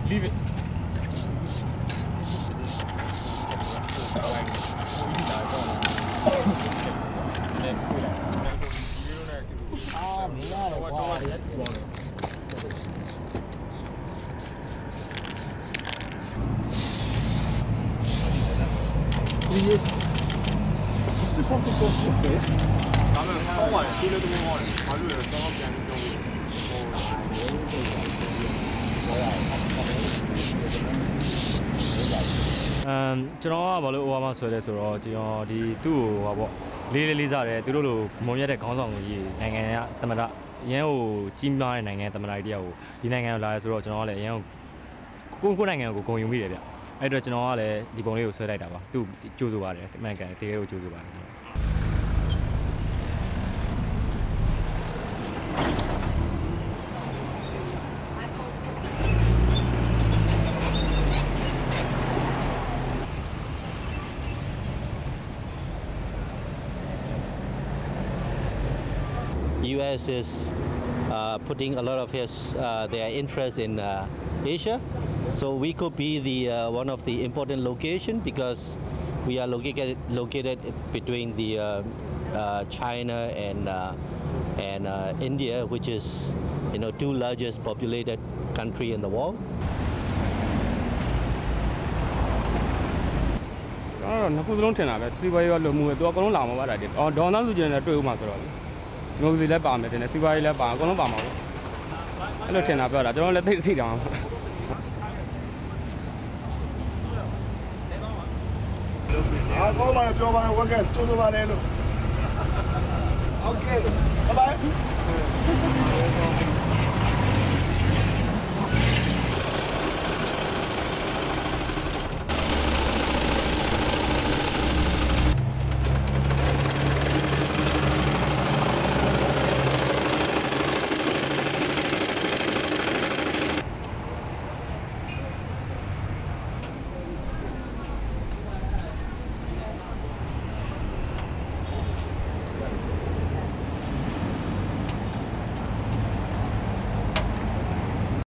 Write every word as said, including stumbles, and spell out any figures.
Leave it. Just something called surface. 나는 처음 알아. 그래도 뭔가 자료에 써놓지 않은 경우. 음, 저는 바로 오바마 소리에서 저 디 두 하고 리리리자래 들어로 몸에 강성이နိုင်ငံတမရရန်ကိုကြီးမားတဲ့နိုင်ငံတမရတယောက်ကိုဒီနိုင်ငံကိုလာရဲဆိုတော့ကျွန်တော်ကလည်းရန်ကိုကိုကိုနိုင်ငံကိုဂုဏ်ယူမိတယ်ဗျအဲ့တော့ကျွန်တော်ကလည်းဒီပုံလေးကိုဆွဲလိုက်တာပါသူကြိုးဆိုပါတယ်အမှန်ကန်တကယ်ကိုကြိုးဆိုပါတယ် U S is uh, putting a lot of his uh, their interest in uh, Asia, so we could be the uh, one of the important location because we are located located between the uh, uh, China and uh, and uh, India, which is you know two largest populated country in the world. ကျွန်တော်နှစ်ခုစလုံးထင်တာပဲစီးပွားရေးရောလုံမှုပဲသူကအကုန်လုံးလာမှာပါတာဒီအော်ဒေါ်နန်းစုကျင်နဲ့တွေ့ဦးမှာဆိုတော့ဒီမိုကရေစီလည်းပါမယ်တင်တယ်စီးပွားရေးလည်းပါအကုန်လုံးပါမှာပေါ့အဲ့လိုထင်တာပြောတာကျွန်တော်လည်းသိသိတောင်ပါအားကောင်းပါပြောပါဝက်ကကျိုးစိုးပါလေလို့ Okay bye bye